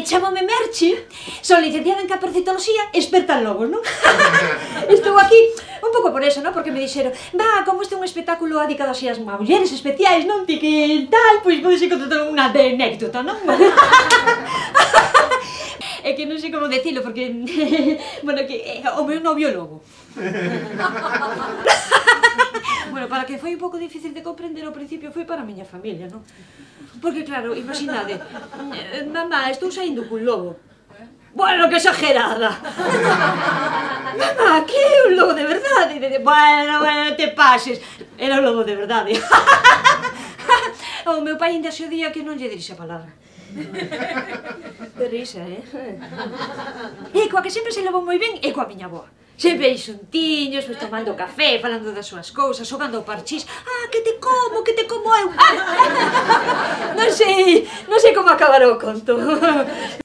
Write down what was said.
Chámome Merchi, son licenciada en caperucitoloxía e experta en lobos, non? Estou aquí un pouco por eso, non? Porque me dixeron, va, como este é un espectáculo dedicado así ás mulleres especiais, non? Ti que tal, pois podes encontrar unha anécdota, non? É que non sei como decilo, porque, bueno, que o meu novio lobo. Bueno, para que foi un pouco difícil de comprender ao principio foi para a miña familia, non? Porque, claro, imaginade, mamá, estou saindo cun lobo. Bueno, que exagerada! Mamá, que é un lobo de verdade? Bueno, te pases. Era un lobo de verdade. O meu pai ainda se o día que non lle dirixe a palabra. De risa, E coa que sempre se levou moi ben é coa miña avoa. Sempre xuntiños, pois tomando café, falando das súas cousas, xogando ao parchís. Ah, que te como eu. Non sei como acabar o conto.